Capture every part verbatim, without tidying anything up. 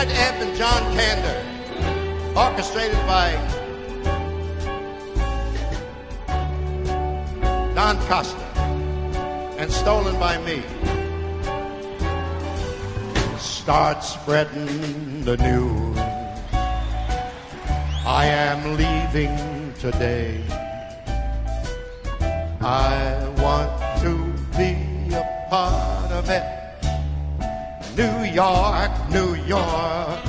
Fred Ebb and John Kander, orchestrated by Don Costa and stolen by me. Start spreading the news. I am leaving today. I want to be a part of it. New York, New York,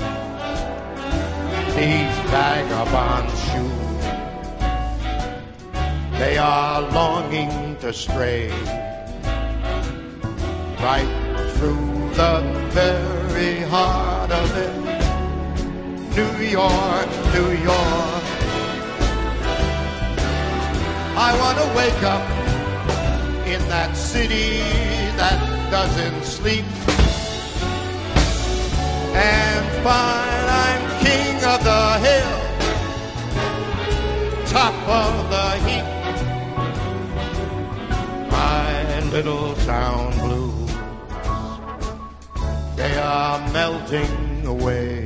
these vagabond shoes, they are longing to stray right through the very heart of it. New York, New York, I want to wake up in that city that doesn't sleep and find I'm king of the hill, top of the heap. My little town blues, they are melting away.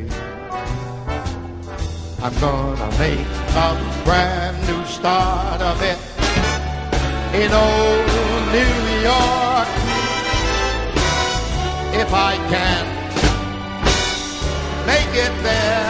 I'm gonna make a brand new start of it in old New York. If I can make it there.